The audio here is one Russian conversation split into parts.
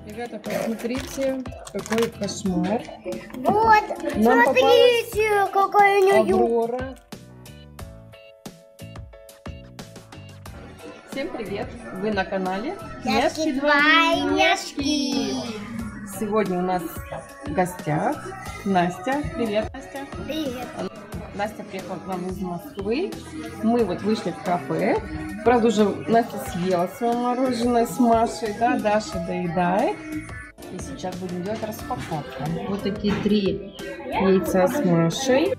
Ребята, посмотрите, какой кошмар. Вот, Нам смотрите, какая у нее Аврора. Всем привет! Вы на канале Няшки двойняшки. Сегодня у нас в гостях Настя. Привет, Настя. Привет. Настя приехала к нам из Москвы. Мы вот вышли в кафе. Правда, уже Настя съела свое мороженое с Машей, да? Даша доедает. И сейчас будем делать распаковку. Вот такие 3 яйца с Машей.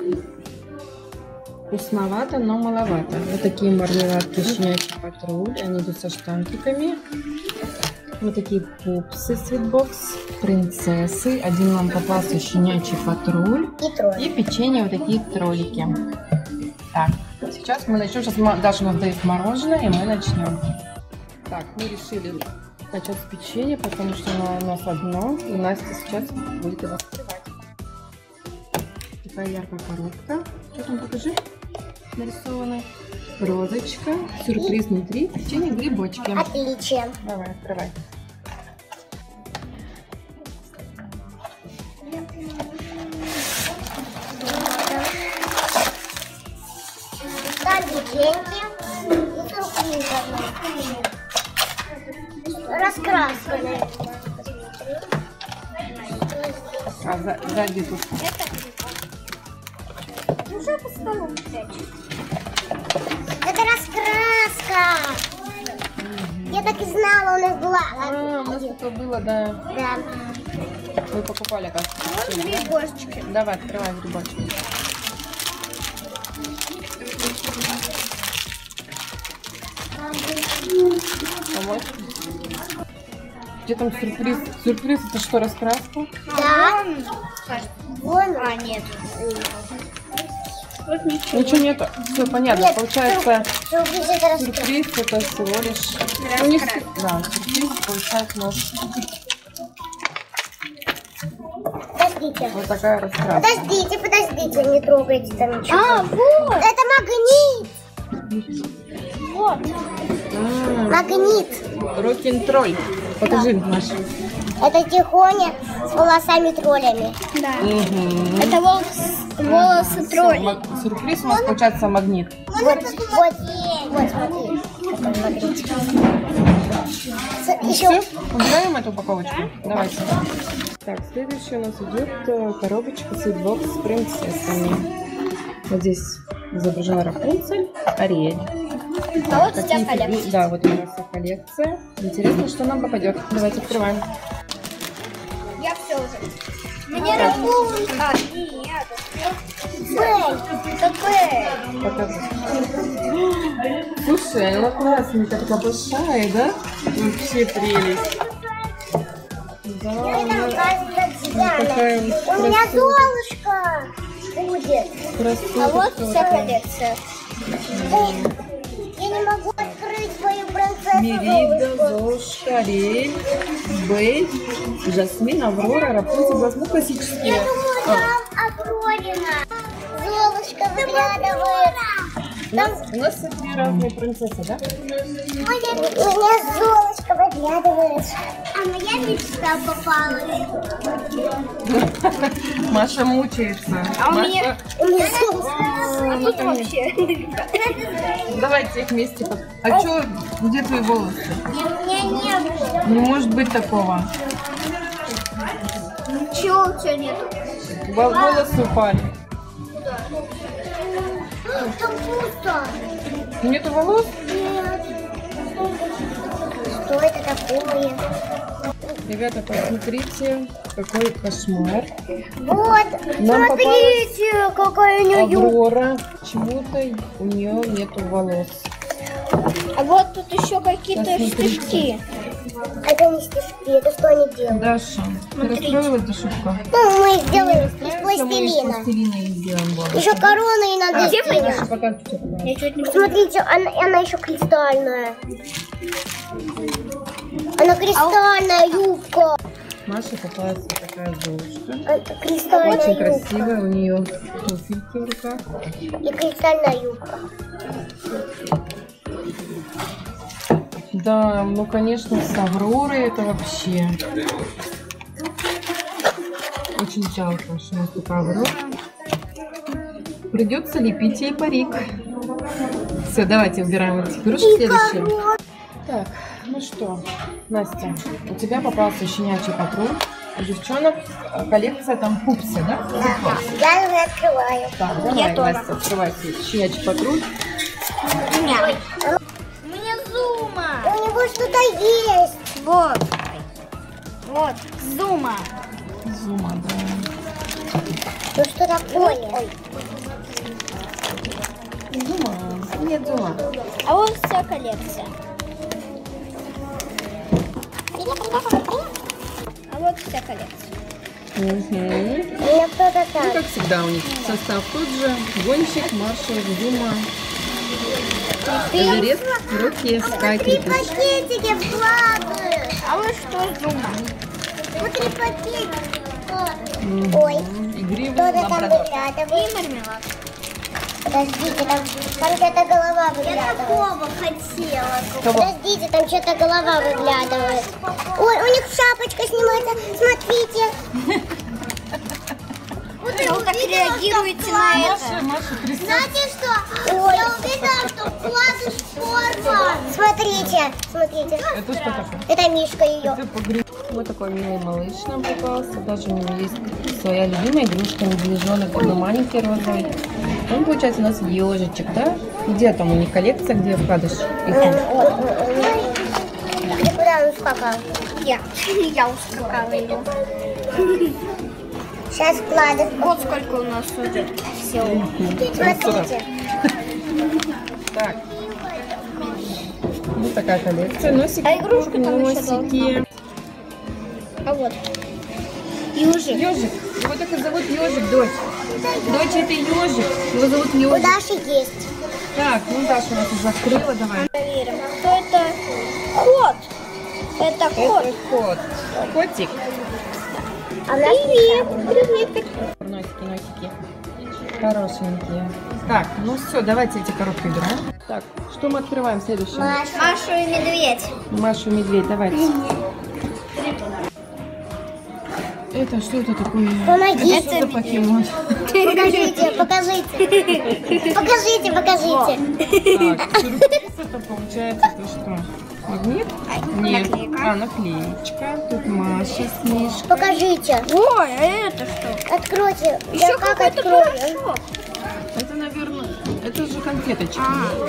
Вкусновато, но маловато. Вот такие мармеладки щенячий патруль. Они идут со штампиками. Вот такие пупсы Sweetbox, принцессы. Один нам попался щенячий патруль. И печенье, вот такие троллики. Так, сейчас мы начнем. Сейчас Даша нам дает мороженое, и мы начнем. Так, мы решили начать с печенья, потому что оно у нас одно. И Настя сейчас будет его открывать. Такая яркая коробка. Что там, покажи? Нарисовано. Розочка, сюрприз внутри, печенье, грибочки. Отлично. Давай, открывай. Там печеньки и сюрпризы. Раскраска, наверное. А сзади тут. Уже по столу прячу. Это раскраска. Я так и знала, у нас была. А, у нас такое было, да. Да. Мы покупали, оказывается. Вот грибочки. Давай, открывай грибочки. Вот. Где там сюрприз? Сюрприз это что, раскраска? Да. Вон. А, нет. Вот ничего. Ничего нету. Все понятно. Нет, получается, сюрприз это раскраска. сюрприз это всего лишь. У них, да, сюрприз получается нож. Подождите. Вот такая раскраска. Подождите, не трогайте там ничего. А, вот. Это магнит. Вот. Магнит. Рок-н-тролль. Покажи, Маша. Это тихоня с волосами-троллями. Да. Угу. Это волосы троллей. Сюрприз у нас получается магнит. Вот, смотри. Это магнит. Все, убираем эту упаковочку. Давайте. Так, следующая у нас идет коробочка Sweetbox с принцессами. Вот здесь изображена Рапунцель, Ариэль. А вот вся коллекция. Да, вот у нас вся коллекция. Интересно, что нам попадет. Давайте открываем. Я все уже. Мне Рапунцель. А, нет. Бэй. Покажи. Слушай, она классненькая, такая большая, да? Вообще прелесть. Да, такая у меня Золушка будет. красота. А вот вся коллекция. Я не могу открыть свою принцессу. Мерида, Золушка, Ариэль, Бэй, Жасмин, Аврора, Рапунцель, Глазму классические. Я думаю, там Аврорина. Золушка выглядывает. У нас 2 разные принцессы, да? У меня Золушка выглядывает. А моя мечта попалась. Маша мучается. У меня Золушка. Вообще. Давайте их вместе. А что, где твои волосы? У меня не было. Не может быть такого. Ничего нету. Волосы упали. Там пусто. Нету волос? Нет. Что это такое? Ребята, посмотрите, какой кошмар. Вот, Нам смотрите, какая у нее. Аврора. Почему-то у нее нету волос. А вот тут еще какие-то Посмотрите. стежки. Это не стежки, это что они делают? Даша, ты расстроилась, Дашутка? Ну, мы их сделаем из Мы из пластилина. пластилина их сделаем. вот. Еще корону и надо сделать. Даша, покажи, что там. Смотрите, она еще кристальная. Она кристальная юбка. Маша попалась вот такая Золушка. Кристальная Очень юбка. красивая, у нее туфельки в руках. И кристальная юбка. Да, ну конечно, с Авророй это вообще очень жалко, что у нас только Аврора. Придется лепить ей парик. Все, давайте убираем эти игрушки следующие. Так, ну что, Настя, у тебя попался щенячий патруль. У девчонок коллекция там пупсы, да? Да, я уже открываю. Так, давай, Настя, открывайте щенячий патруль. У меня Зума. У него что-то есть. Вот. Вот, Зума. Зума, да. Ну что такое? Зума. Нет, Зума. А вот вся коллекция. А вот вся коллекция. Угу. У меня кто-то Ну, там. как всегда, у них состав тот же. Гонщик, маршал, Зума, Эверест, Рокки, Скай, Три Крипиш. пакетики вкладывают. А вот что Зума? Вот 3 пакетика. Ой, Игривый кто-то там лабрадор. выглядывает. И мармелад. Подождите, там что-то голова выглядывает. Я такого хотела. Кого? Подождите, там что-то голова выглядывает. Ой, у них шапочка снимается. Смотрите. Вот вы так реагируете на это. Маша, присядь. Знаете что? Ой. Я увидела, что вкладыш форма. Смотрите, смотрите. Это что такое? Это Мишка ее. Это погреб. Вот такой милый малыш нам попался. Даже у него есть своя любимая игрушка, медвежонок, такой маленький розовый. Он, получается, у нас ежичек, да? Где там у них коллекция, где вкладыш? Ты куда он ускакал? Я ускакала его. Сейчас вкладыш. Вот сколько у нас уже. Все. Смотрите. Так. Вот такая коллекция. Носики. А игрушка там еще носики. А вот. Ежик. Ежик. Его так и зовут Ежик, дочь. Дочь, это Ежик. Его зовут У Ежик. Даши есть. Так, ну Даша у нас уже открыла, давай. Проверим. Кто это? Кот. Это кот. Это кот. Котик. А привет. Привет. Носики, носики. Хорошенькие. Так, ну все, давайте эти коробки убираем. Так, что мы открываем следующее? Машу и медведь. Машу и медведь, давайте. Это что это такое? Помогите. Это что за покемон? Покажите, покажите. Покажите, покажите. Так, сюрприз это получается, это что? Магнит? Нет. Наклейка. А, наклеечка. Тут Маша с Мишкой. Покажите. Ой, а это что? Откройте. Еще Я как какой-то открою? порошок. Это, наверное, это же конфеточки.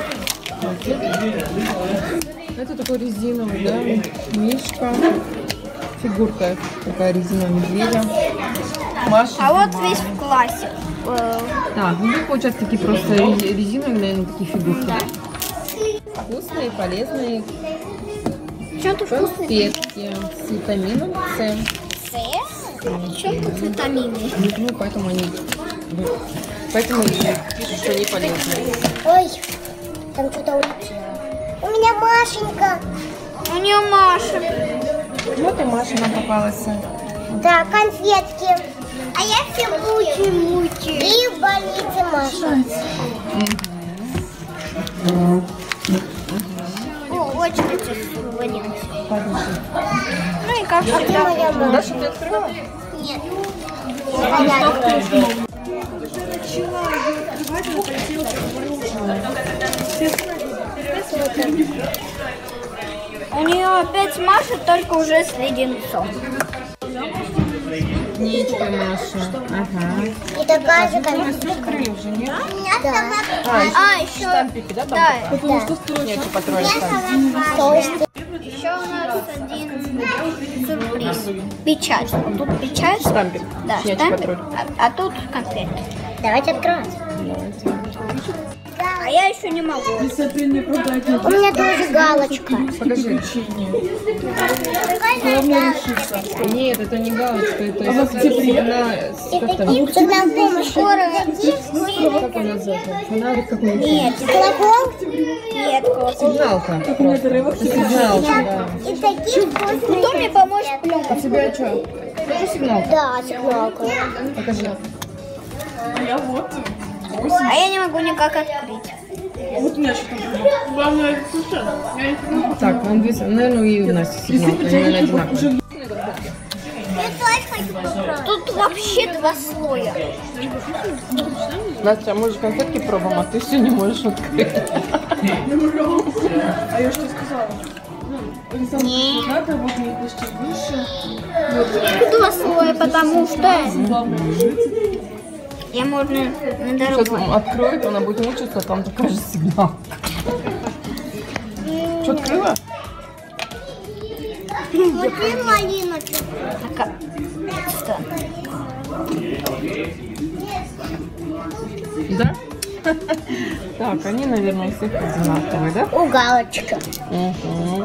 Это такой резиновый, да? Мишка. Фигурка такая резиновая медведя. Маша. А вот Зума. весь в классе. Так, ну тут получается такие просто резиновые, наверное, такие фигурки. Да? Вкусные, полезные Что тут вкусный? конфетки с витамином С. Чем тут витамины? Ну, поэтому они пишут, что они полезные. Ой, там что-то улетело. У меня Машенька. У нее Маша. Вот и Маша нам попалась. Так, конфетки. А я все мучи. И в больнице Маша. О, очень хочу больницы. Подожди. Ну и как А ты всегда. моя Маша. Даша, ты открыла? Нет. У нее опять Маша, только уже с леденцом. Ничка Маша. Ага. И такая же Мы конфетка. все открыли уже, нет? Да. А, еще еще- штампики, да? Там Да. Нет, по трое штампики. Толстый. Еще у нас один сюрприз. Печать. Вот тут печать. Штампик. Да, Щенячий штампик. патруль. А тут конфет. Давайте открывать. Давайте. А я еще не могу. У меня тоже галочка. Покажи. Нет, это не галочка, это она, как там, Сигнал помощи. Скоро. как он называется? Фонарик какой-нибудь? Нет, Колокол. нет, колокол. Сигналка. Это сигналка, да. И такие вкусные. Кто мне поможет пленку? А у тебя что? Тоже сигналка? Да, сигналка. Покажи. А я не могу никак открыть. Вот у меня что-то главное, Так, наверное, и у нас сигнал, наверное, одинаковый. Тут вообще 2 слоя. Настя, мы же конфетки пробуем, а ты все не можешь открыть. А я что сказала? Не. Надо вот не почти выше. 2 слоя, потому что я можно на Сейчас дорогу. он откроет, она будет мучиться, а там такая же сигнал. Что, открыла? Вот и малина. Что? Да? Так, они, наверное, у всех одинаковые, да? Уголочка. Угу.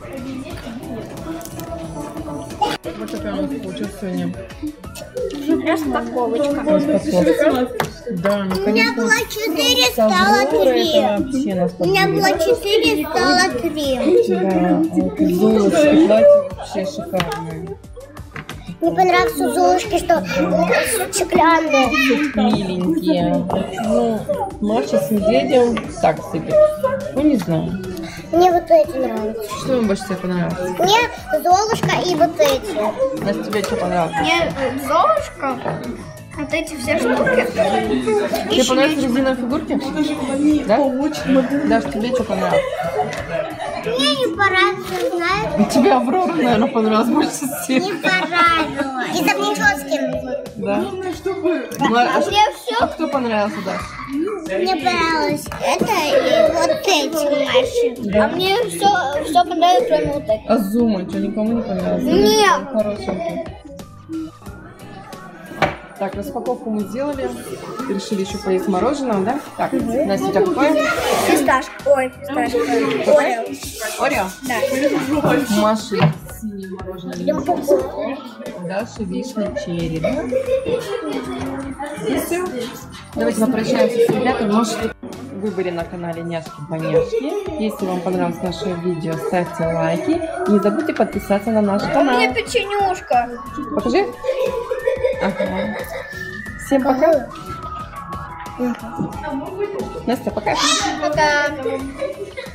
Вот такая у нас получилась сегодня Распаковочка. распаковка. Да, У меня наконец-то. было 4, стало 3. Вообще нас У меня было 4, стало 3. Да, вот золотце, платье вообще шикарное. Мне понравилось у Золушки, что стеклянные. Миленькие. Ну, Маша с медведем так себе. Ну, не знаю. Мне вот эти нравятся. Что вам больше всего понравилось? Мне Золушка и вот эти. Настя, тебе что понравилось? Мне Золушка. Вот эти все штуки. Тебе понравились резиновые фигурки? Да? Даш, тебе что понравилось? Мне не понравилось, знаешь? Тебе Аврора, наверное, понравилась больше всех. Не понравилось. Из-за прически. Да? Главное, чтобы... Ну, а Мне все. а кто понравился, Даш? Мне понравилось это и вот эти машины. А мне все понравилось, кроме вот этого. А Зума, что, никому не понравился? Нет. Хорошенький. Так, распаковку мы сделали. Решили еще поесть мороженого, да? Так, Настя, у тебя какое? Фисташка. Ой, фисташка. Орео. Орео? Да. Маши синее мороженое. Даша вишня черри, да? И все. Давайте попрощаемся с ребятами. Можете в выборе на канале Няшки-Поняшки. Если вам понравилось наше видео, ставьте лайки. И не забудьте подписаться на наш У канал. меня печенюшка. Покажи. Ага. Всем пока. Настя, пока. Пока.